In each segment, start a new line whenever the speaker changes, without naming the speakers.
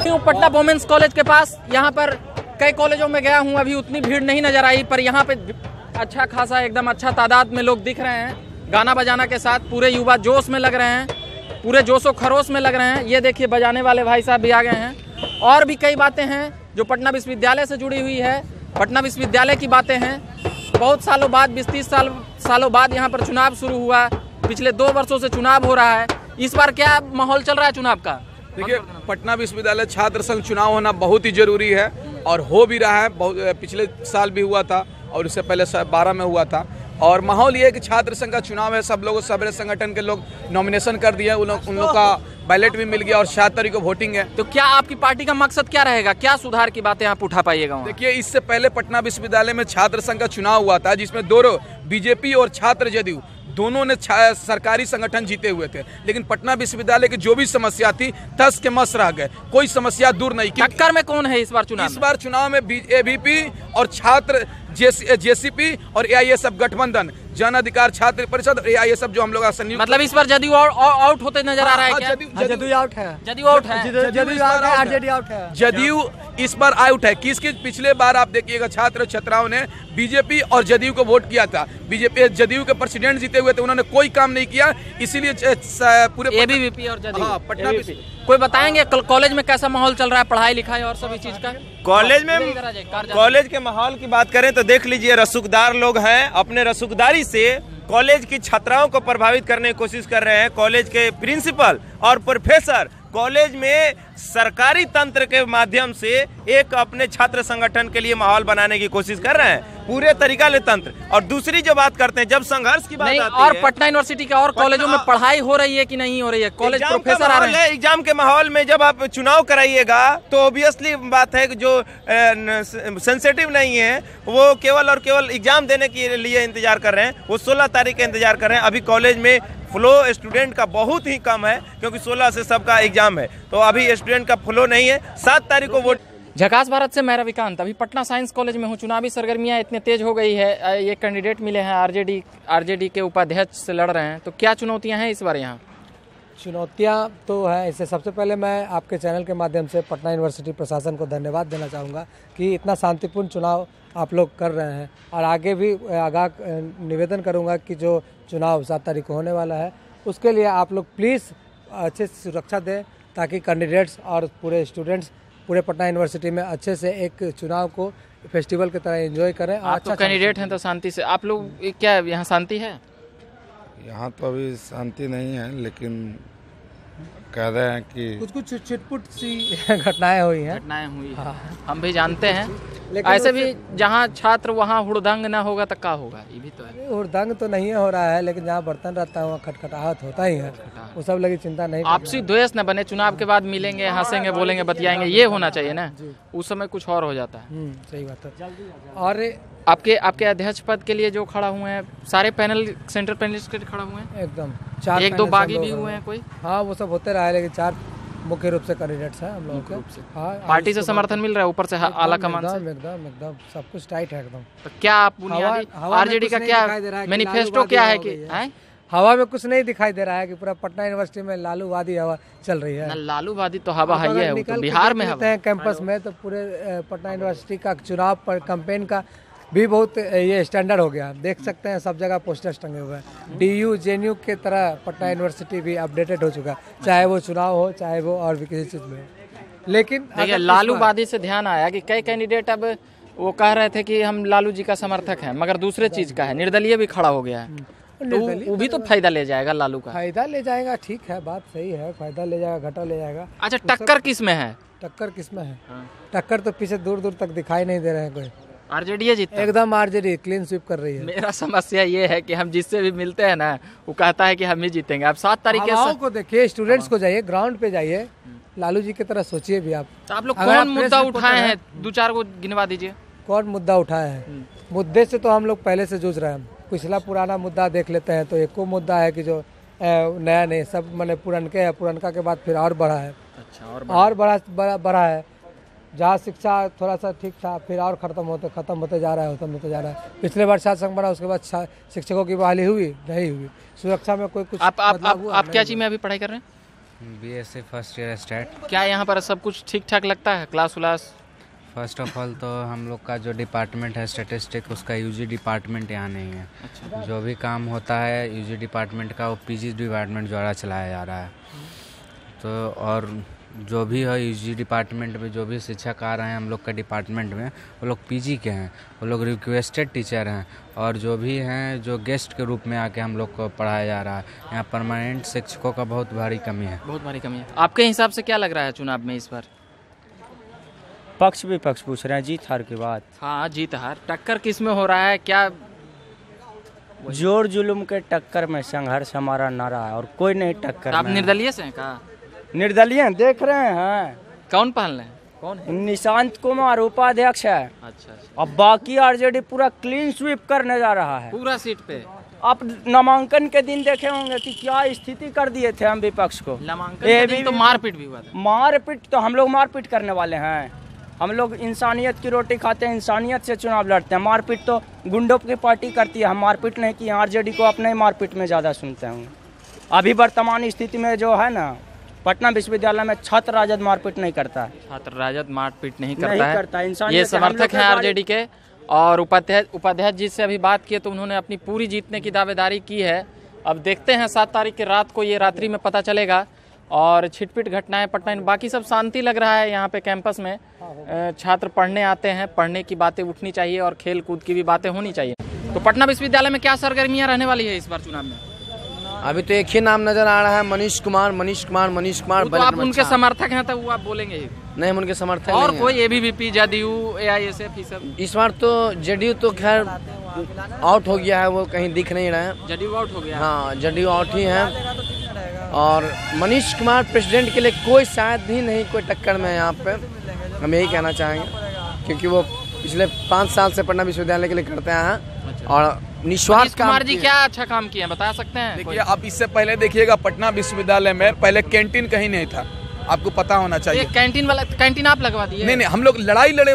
हूँ Patna women's college के पास। यहाँ पर कई कॉलेजों में गया हूँ, अभी उतनी भीड़ नहीं नजर आई, पर यहाँ पे अच्छा खासा एकदम अच्छा तादाद में लोग दिख रहे हैं। गाना बजाना के साथ पूरे युवा जोश में लग रहे हैं, पूरे जोशो खरोश में लग रहे हैं। ये देखिए बजाने वाले भाई साहब भी आ गए हैं। और भी कई बातें हैं जो पटना विश्वविद्यालय से जुड़ी हुई है। पटना विश्वविद्यालय की बातें हैं। बहुत सालों बाद 20-30 सालों बाद यहाँ पर चुनाव शुरू हुआ। पिछले 2 वर्षों से चुनाव हो रहा है। इस बार क्या माहौल चल रहा है चुनाव का?
देखिए, पटना विश्वविद्यालय छात्र संघ चुनाव होना बहुत ही जरूरी है और हो भी रहा है। पिछले साल भी हुआ था और इससे पहले 12 में हुआ था। और माहौल ये है कि छात्र संघ का चुनाव है। सब लोग सभी संगठन के लोग नॉमिनेशन कर दिए, उन लोग का बैलेट भी मिल गया और 7 तारीख को वोटिंग है।
तो क्या आपकी पार्टी का मकसद क्या रहेगा? क्या सुधार की बातें आप उठा पाइएगा?
देखिए, इससे पहले पटना विश्वविद्यालय में छात्र संघ का चुनाव हुआ था, जिसमें दोनों बीजेपी और छात्र जदयू दोनों ने सरकारी संगठन जीते हुए थे। लेकिन पटना विश्वविद्यालय की जो भी समस्या थी तस के मस रह गए, कोई समस्या दूर नहीं की।
टक्कर में कौन है इस बार चुनाव?
इस बार चुनाव में एबीपी और छात्र जेसीपी और एआईएसएफ गठबंधन, जन अधिकार छात्र परिषद और एआईएसएफ जो हम लोग संयुक्त।
मतलब इस बार जदयू आउट होते नजर आ रहा है क्या?
जदयू आउट है।
जदयू आउट है।
आरजेडी आउट है।
जदयू इस बार आउट है। किसकी? पिछले बार आप देखिएगा छात्र छात्राओं ने बीजेपी और जदयू को वोट किया था। बीजेपी जदयू के प्रेसिडेंट जीते हुए थे, उन्होंने कोई काम नहीं किया, इसीलिए पूरे
एबीवीपी और जदयू।
हाँ, पटना
कोई बताएंगे कॉलेज में कैसा माहौल चल रहा है, पढ़ाई लिखाई और सभी चीज का?
कॉलेज के माहौल की बात करें तो देख लीजिए, रसूखदार लोग हैं। अपने रसूखदारी से कॉलेज की छात्राओं को प्रभावित करने की कोशिश कर रहे हैं। कॉलेज के प्रिंसिपल और प्रोफेसर कॉलेज में सरकारी तंत्र के माध्यम से एक अपने छात्र संगठन के लिए माहौल बनाने की कोशिश कर रहे हैं, पूरे तरीका ले तंत्र। और दूसरी जो बात करते हैं, जब संघर्ष की बात आती
और
है,
पटना यूनिवर्सिटी के और कॉलेजों में पढ़ाई हो रही है कि नहीं हो रही है? कॉलेज प्रोफेसर आ रहे हैं।
एग्जाम के माहौल में जब आप चुनाव कराइएगा तो ऑब्वियसली बात है कि जो सेंसिटिव नहीं है वो केवल और केवल एग्जाम देने के लिए इंतजार कर रहे हैं। वो 16 तारीख का इंतजार कर रहे हैं। अभी कॉलेज में फ्लो स्टूडेंट का बहुत ही कम है, क्योंकि 16 से सबका एग्जाम है, तो अभी स्टूडेंट का फ्लो नहीं है। 7 तारीख को वोट।
झकास भारत से मैं रविकांत। अभी पटना साइंस कॉलेज में हूँ। चुनावी सरगर्मियाँ इतने तेज हो गई है, ये कैंडिडेट मिले हैं आरजेडी के उपाध्यक्ष से लड़ रहे हैं। तो क्या चुनौतियाँ हैं इस बार यहाँ?
चुनौतियाँ तो हैं। इससे सबसे पहले मैं आपके चैनल के माध्यम से पटना यूनिवर्सिटी प्रशासन को धन्यवाद देना चाहूँगा कि इतना शांतिपूर्ण चुनाव आप लोग कर रहे हैं। और आगे भी आगाह निवेदन करूँगा कि जो चुनाव 7 तारीख को होने वाला है उसके लिए आप लोग प्लीज़ अच्छे से सुरक्षा दें, ताकि कैंडिडेट्स और पूरे स्टूडेंट्स पूरे पटना यूनिवर्सिटी में अच्छे से एक चुनाव को फेस्टिवल की तरह एंजॉय करें।
आप अच्छा कैंडिडेट हैं तो शांति से। आप लोग क्या यहाँ शांति है?
यहाँ तो अभी शांति नहीं है, लेकिन कह रहे हैं कि
कुछ छिटपुट सी घटनाएं हुई हैं।
हाँ। हम भी जानते हैं। ऐसे भी जहाँ छात्र वहाँ हुड़दंग ना होगा तो क्या होगा? ये भी तो है।
हुड़दंग तो नहीं हो रहा है, लेकिन जहाँ बर्तन रहता है वहाँ खटखटाहट होता ही है। वो सब लगी चिंता नहीं।
आपसी द्वेष न बने। चुनाव के बाद मिलेंगे, हंसेंगे, बोलेंगे, बतियाएंगे, ये होना चाहिए ना। उस समय कुछ और हो जाता है।
सही बात है। और
आपके अध्यक्ष पद के लिए जो खड़ा हुए हैं, सारे पैनल सेंट्रल पैनलिस्ट खड़ा हुए हैं
एकदम।
1-2 बागी भी हुए हैं कोई?
हाँ, वो सब होते रहा है, लेकिन 4 मुख्य रूप से कैंडिडेट्स हैं हम लोगों के। हाँ,
पार्टी से समर्थन मिल रहा है, ऊपर से आला कमान से
एकदम सब कुछ टाइट है एकदम।
तो क्या बुनियादी आरजेडी का क्या मैनिफेस्टो क्या है कि
हवा में कुछ नहीं दिखाई दे रहा है कि पूरा पटना यूनिवर्सिटी में लालूवादी हवा चल रही है?
लालूवादी तो हवा है, है तो बिहार में है
कैंपस में। तो पूरे पटना यूनिवर्सिटी का चुनाव पर कैंपेन का भी बहुत ये स्टैंडर्ड हो गया। देख सकते हैं सब जगह पोस्टर्स टंगे हुए हैं। डीयू जेएनयू के तरह पटना यूनिवर्सिटी भी अपडेटेड हो चुका है, चाहे वो चुनाव हो चाहे वो और भी किसी चीज़ में। लेकिन
लालूवादी से ध्यान आया कि कई कैंडिडेट अब वो कह रहे थे कि हम लालू जी का समर्थक हैं, मगर दूसरे चीज का है। निर्दलीय भी खड़ा हो गया है, तो वो भी तो फायदा ले जाएगा लालू का।
फायदा ले जाएगा, ठीक है, बात सही है। फायदा ले जाएगा, घाटा ले जाएगा।
अच्छा, टक्कर किस में है?
टक्कर किस में है? टक्कर तो पीछे दूर दूर तक दिखाई नहीं दे रहे हैं कोई।
आरजेडी जीतता
एकदम। आरजेडी क्लीन स्वीप कर रही है।
मेरा समस्या ये है कि हम जिससे भी मिलते हैं ना, वो कहता है कि हम ही जीतेंगे। अब 7 तारीख
को देखिए, स्टूडेंट्स को जाइए, ग्राउंड पे जाइए, लालू जी की तरह सोचिए भी आप।
तो आप लोग कौन मुद्दा उठाए हैं? 2-4 को गिनवा दीजिए।
कौन मुद्दा उठाया है? मुद्दे से तो हम लोग पहले से जूझ रहे हैं। पिछला पुराना मुद्दा देख लेते हैं तो एको मुद्दा है कि जो नया नहीं, सब मैंने पुरनके है, पुरनका के बाद फिर और बढ़ा है।
अच्छा,
और बढ़ा है। जहाँ शिक्षा थोड़ा सा ठीक था, फिर और खत्म होते जा रहा है। पिछले बार छात्र संघ बना, उसके बाद शिक्षकों की बहाली हुई नहीं हुई। सुरक्षा में कोई कुछ
आप क्या चीज में अभी पढ़ाई कर रहे हैं?
BSc first year start.
क्या यहाँ पर सब कुछ ठीक ठाक लगता है, क्लास व्लास?
फर्स्ट ऑफ ऑल तो हम लोग का जो डिपार्टमेंट है स्टैटिस्टिक, उसका यूजी डिपार्टमेंट यहाँ नहीं है।
अच्छा।
जो भी काम होता है यूजी डिपार्टमेंट का वो पीजी डिपार्टमेंट द्वारा चलाया जा रहा है। तो और जो भी है यूजी डिपार्टमेंट में जो भी शिक्षक आ रहे हैं हम लोग का डिपार्टमेंट में, वो लोग पीजी के हैं, वो लोग रिक्वेस्टेड टीचर हैं। और जो भी हैं जो गेस्ट के रूप में आके हम लोग को पढ़ाया जा रहा है। यहाँ परमानेंट शिक्षकों का बहुत भारी कमी है।
बहुत भारी कमी है। आपके हिसाब से क्या लग रहा है चुनाव में इस बार?
पक्ष विपक्ष पूछ रहे हैं, जीत हार की बात।
हाँ, जीत हार टक्कर किस में हो रहा है? क्या
जोर जुलुम के टक्कर में संघर्ष हमारा नारा है और कोई नहीं टक्कर।
आप निर्दलीय से हैं का?
निर्दलीय देख रहे हैं।
कौन पहन रहे हैं? कौन है?
निशांत कुमार उपाध्यक्ष है।
अच्छा।
अब बाकी आरजेडी पूरा क्लीन स्वीप करने जा रहा है
पूरा सीट पे।
आप नामांकन के दिन देखे होंगे कि क्या स्थिति कर दिए थे हम विपक्ष को।
नामांकन के दिन तो मारपीट भी हुआ था।
मारपीट तो हम लोग मारपीट करने वाले हैं। हम लोग इंसानियत की रोटी खाते हैं, इंसानियत से चुनाव लड़ते हैं। मारपीट तो गुंडों की पार्टी करती है, हम मारपीट नहीं किए। आरजेडी को अपने मारपीट में ज़्यादा सुनते हैं। अभी वर्तमान स्थिति में जो है ना, पटना विश्वविद्यालय में छात्र राजद मारपीट नहीं करता है।
छात्र राजद मारपीट नहीं करता है। ये
ये
समर्थक हैं आरजेडी के। और उपाध्याय जी से अभी बात किए तो उन्होंने अपनी पूरी जीतने की दावेदारी की है। अब देखते हैं 7 तारीख की रात को, ये रात्रि में पता चलेगा। और छिटपिट घटनाएं पटना, बाकी सब शांति लग रहा है यहाँ पे कैंपस में। छात्र पढ़ने आते हैं, पढ़ने की बातें उठनी चाहिए और खेल कूद की भी बातें होनी चाहिए। तो पटना विश्वविद्यालय में क्या सरगर्मियाँ रहने वाली है इस बार चुनाव में?
अभी तो एक ही नाम नजर आ रहा है, मनीष कुमार।
तो आप उनके समर्थक हैं तो वो आप बोलेंगे ही
नहीं, हम उनके समर्थक
और
नहीं
कोई ABVP, जदयू, AISF, ये सब?
इस बार तो जेडीयू तो खैर आउट हो गया है, वो कहीं दिख नहीं रहा है।
जदयू आउट हो गया?
हाँ, जदयू आउट ही है। और मनीष कुमार प्रेसिडेंट के लिए कोई शायद ही नहीं कोई टक्कर में यहाँ पे, हम यही कहना चाहेंगे, क्योंकि वो पिछले 5 साल से पटना विश्वविद्यालय के लिए करते हैं। और निस्वार्थ
कुमार जी क्या अच्छा काम किए हैं, बता सकते हैं?
देखिए, आप इससे पहले देखिएगा पटना विश्वविद्यालय में पहले कैंटीन कहीं नहीं था, आपको पता होना चाहिए।
कैंटीन आप लगवा दिए?
नहीं, हम लोग लड़ाई लड़े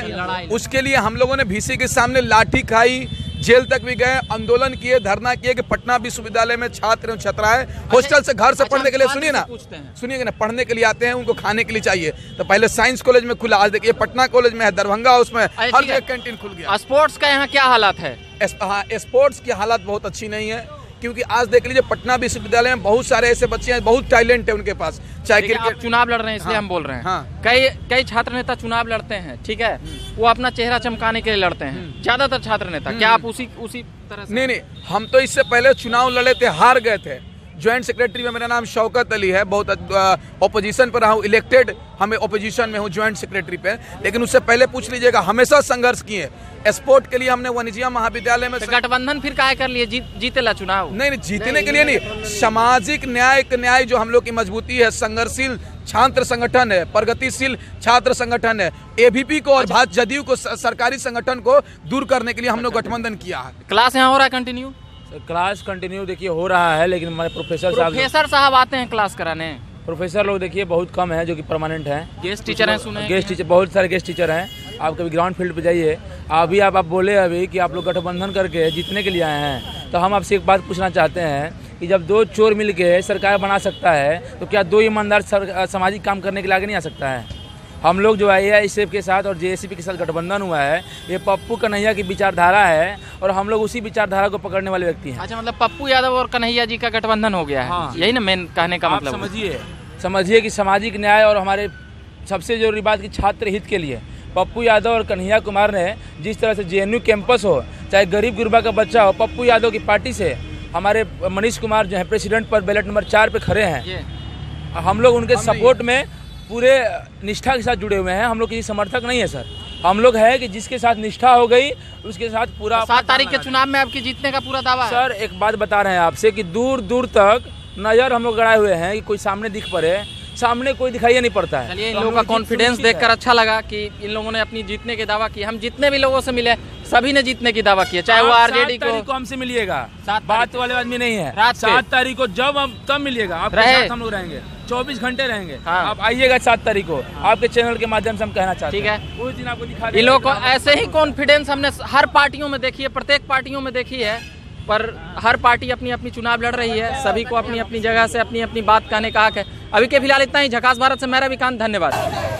उसके लिए हम लोगों ने VC के सामने लाठी खाई, जेल तक भी गए, आंदोलन किए, धरना किए कि पटना विश्वविद्यालय में छात्र छात्राएं हॉस्टल से घर से पढ़ने के लिए, सुनिए ना, पढ़ने के लिए आते हैं, उनको खाने के लिए चाहिए। तो पहले साइंस कॉलेज में खुला, आज देखिए पटना कॉलेज में है, दरभंगा उसमें हर जगह कैंटीन खुल गया।
स्पोर्ट्स का यहाँ क्या हालात है?
स्पोर्ट्स की हालत बहुत अच्छी नहीं है, क्योंकि आज देख लीजिए पटना विश्वविद्यालय में बहुत सारे ऐसे बच्चे हैं, बहुत टैलेंट है उनके पास। चाहे क्रिकेट,
चुनाव लड़ रहे हैं इसलिए हम बोल रहे हैं।
हाँ।
कई छात्र नेता चुनाव लड़ते हैं, ठीक है, वो अपना चेहरा चमकाने के लिए लड़ते हैं, ज्यादातर छात्र नेता। क्या आप उसी तरह से?
नहीं, हम तो इससे पहले चुनाव लड़े थे, हार गए थे। ज्वाइंट सेक्रेटरी में मेरा नाम शौकत अली है, बहुत ओपोजिशन पर रहा हूँ, इलेक्टेड हमें ओपोजिशन में हूँ ज्वाइंट सेक्रेटरी पे। लेकिन उससे पहले पूछ लीजिएगा, हमेशा संघर्ष किए। स्पोर्ट के लिए हमने वाणिज्य महाविद्यालय में
गठबंधन फिर काहे कर लिए? जीतेला चुनाव?
नहीं, जीतने के लिए नहीं, सामाजिक न्याय जो हम लोग की मजबूती है, संघर्षशील छात्र संगठन है, प्रगतिशील छात्र संगठन है, ABVP को और जदयू को, सरकारी संगठन को दूर करने के लिए हम लोग गठबंधन किया है।
क्लास यहाँ हो रहा है कंटिन्यू?
क्लास कंटिन्यू देखिए हो रहा है, लेकिन हमारे प्रोफेसर साहब
आते हैं क्लास कराने।
प्रोफेसर लोग देखिए बहुत कम है जो कि परमानेंट हैं।
गेस्ट टीचर हैं, सुने?
गेस्ट टीचर, बहुत सारे गेस्ट टीचर हैं। आप कभी ग्राउंड फील्ड पे जाइए, अभी आप बोले अभी कि आप लोग गठबंधन करके जीतने के लिए आए हैं, तो हम आपसे एक बात पूछना चाहते हैं कि जब 2 चोर मिल के सरकार बना सकता है, तो क्या 2 ईमानदार सामाजिक काम करने के लिए आगे नहीं आ सकता है? हम लोग जो AISF के साथ और JSP के साथ गठबंधन हुआ है, ये पप्पू कन्हैया की विचारधारा है और हम लोग उसी विचारधारा को पकड़ने वाले व्यक्ति हैं।
अच्छा, मतलब पप्पू यादव और कन्हैया जी का गठबंधन हो गया है। हाँ। यही ना मेन कहने का मतलब?
समझिए कि सामाजिक न्याय और हमारे सबसे जरूरी बात की छात्र हित के लिए पप्पू यादव और कन्हैया कुमार ने जिस तरह से JNU कैंपस हो, चाहे गरीब गुरबा का बच्चा हो, पप्पू यादव की पार्टी से हमारे मनीष कुमार जो है प्रेसिडेंट पर बैलेट नंबर 4 पे खड़े हैं। हम लोग उनके सपोर्ट में पूरे निष्ठा के साथ जुड़े हुए हैं। हम लोग किसी समर्थक नहीं है सर, हम लोग है कि जिसके साथ निष्ठा हो गई उसके साथ पूरा।
7 तारीख के चुनाव में आपकी जीतने का पूरा दावा है?
सर एक बात बता रहे हैं आपसे कि दूर दूर तक नजर हम लोग गड़ाए हुए हैं कि कोई सामने दिख पड़े, सामने कोई दिखाई नहीं पड़ता है।
चलिए, इन लोगों का कॉन्फिडेंस देखकर अच्छा लगा कि इन लोगों ने अपनी जीतने के दावा किया। हम जितने भी लोगों से मिले सभी ने जीतने की दावा किया, चाहे वो आरजेडी को
हमसे मिलिएगा। बात वाले आदमी नहीं है। 7 तारीख को जब हम तब मिलिएगा, आपके साथ हम लोग रहेंगे, 24 घंटे रहेंगे। हाँ। आप आइएगा 7 तारीख को, आपके चैनल के माध्यम से हम कहना चाहते हैं।
ठीक है,
उस दिन आपको दिखा
इन लोगों को ऐसे ही कॉन्फिडेंस हमने हर पार्टियों में देखी है, प्रत्येक पार्टियों में देखी है पर हर पार्टी अपनी अपनी चुनाव लड़ रही है, सभी को अपनी अपनी जगह से अपनी अपनी बात कहने का हक है। अभी के फिलहाल इतना ही। झकास भारत से मैं रविकांत, धन्यवाद।